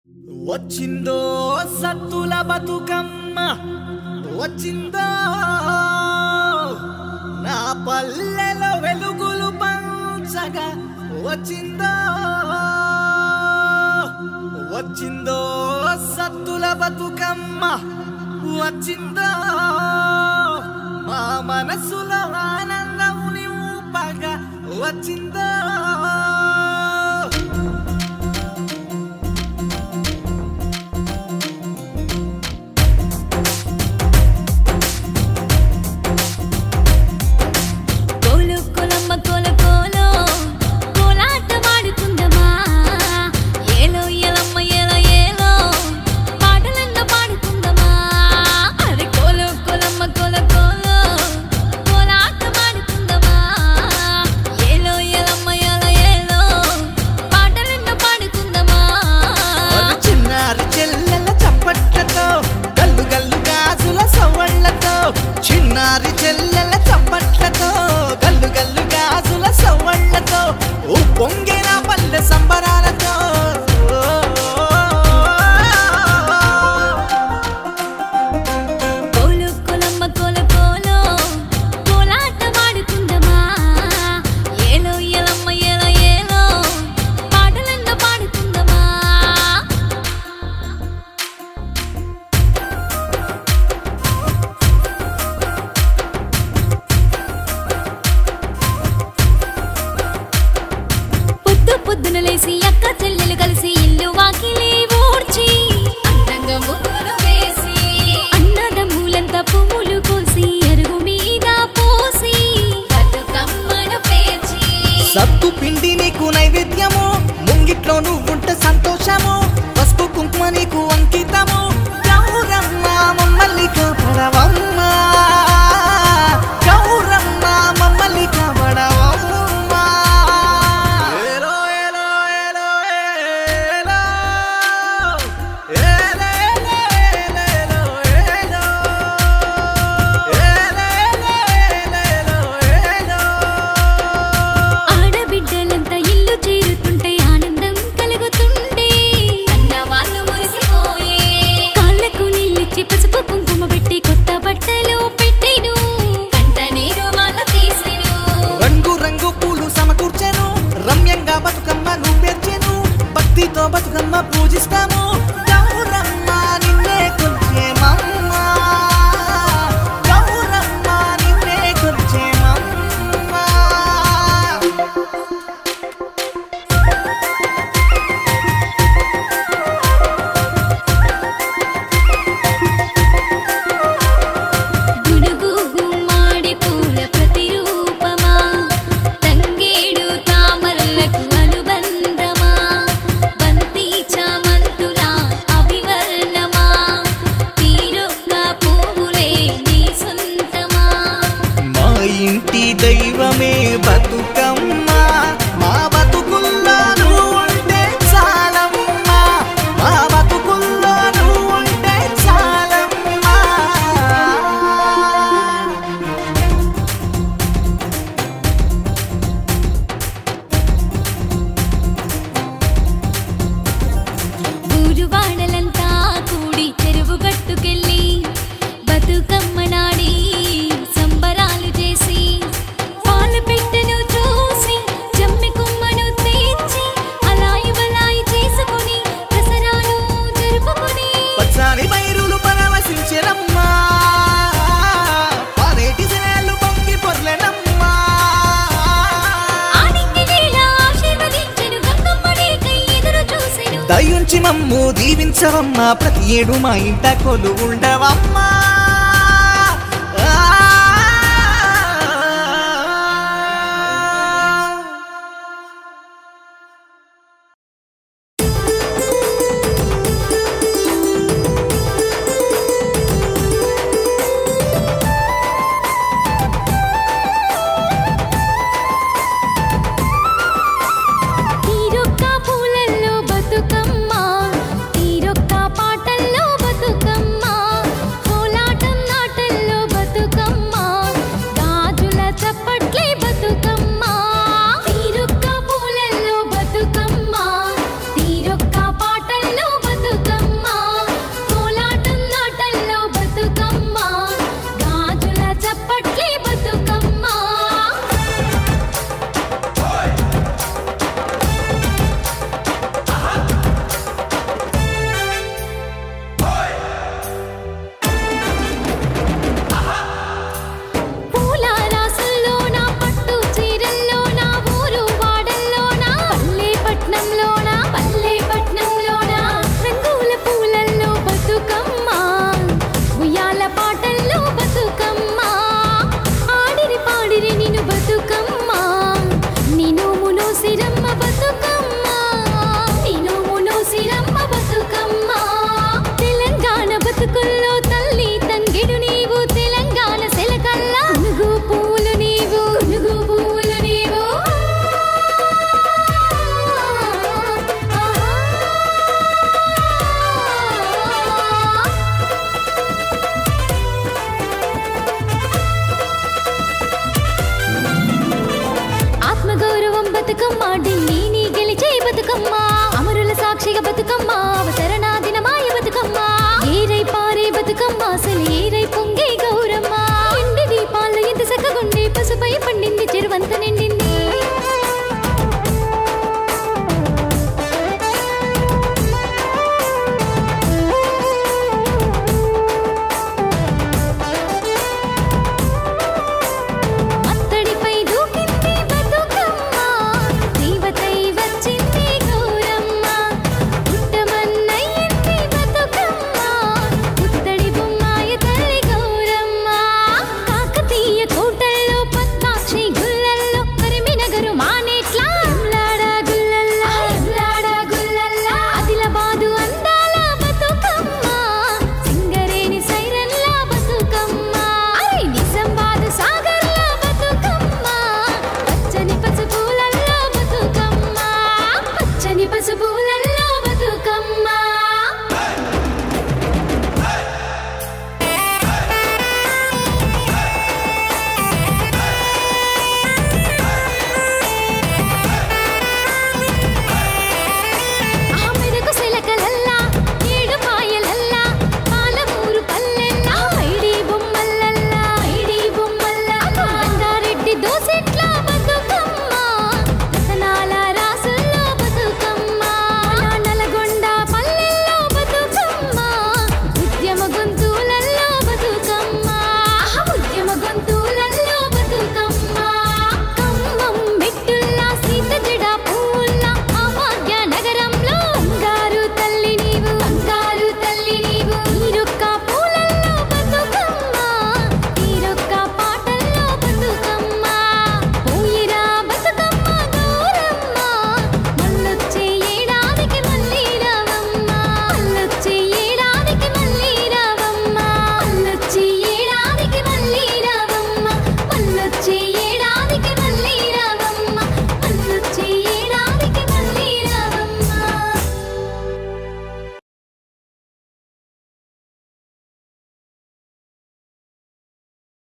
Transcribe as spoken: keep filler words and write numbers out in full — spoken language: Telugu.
వచ్చిందో సత్తుల బతుకమ్మ వచ్చిందో నా పల్లెలో వెలుగులు పంచగా వచ్చిందో వచ్చిందో సత్తుల బతుకమ్మ వచ్చిందో మా మనసులో ఆనందం నింపగా వచ్చిందో చిన్నారి చెల్లెల చప్పట్లతో గల్లు గల్లు గాజుల సవ్వళ్లతో పొంగేన పల్లె సంబరాలతో కోలు కొలమ్మ కోల కోలో కోలాట మాడుకుందమా ఏలో ఎలమ్మ ఏలో ఏలో పాటలన్న పాడుకుందమా పొద్దున లేసి అక్క చెల్లెలు కలిసి ఇల్లు వాకిలి ఊడ్చి అందంగా ముగ్గులు వేసి అన్నదమ్ములంతా పువ్వులు కోసి అరుగు మీద పోసి బతుకమ్మను పేర్చి సత్తు పిండి నీకు నైవేద్యము ముంగిట్లో నువ్వుంటే సంతోషము పసుపు కుంకుమ నీకు అంకితము గౌరమ్మ మమ్మల్ని కాపాడవమ్మ గౌరమ్మ మమ్మల్ని కాపాడవమ్మ భక్తితో బతుకమ్మ పూజిస్తాము గౌరమ్మ నిన్నే కొలిచేమమ్మ గౌరమ్మ నిన్నే కొలిచేమమ్మ గుడుగు గుమ్మాడి పూల ప్రతిరూపమా తంగేడు తామరలకు ఇంటి దైవమే బతుకమ్మ మా బతుకుల్లో నువ్వు ఉంటే చాలమ్మ మా బతుకుల్లో నువ్వు ఉంటే చాలమ్మ ఊరు వాడలంతా కూడి చెరువు గట్టుకెళ్ళి బతుకమ్మ నాడి సంబరాలు చేసి పాలు పెట్టెను చూసి జమ్మి కొమ్మను తెచ్చి అలాయి బలాయి చేసుకుని దసరాను జరుపుకుని పచ్చాని బైరులు పరవశించెనమ్మా పారేటి జనాలు పొంగి పొర్లెనమ్మా ఆనికి నీల ఆశీర్వదించెను గంగమ్మ నీకై ఎదురు చూసెను దయుంచి మమ్ము దీవించవమ్మా ప్రతి ఏడు మా ఇంట కొలు ఉండవమ్మా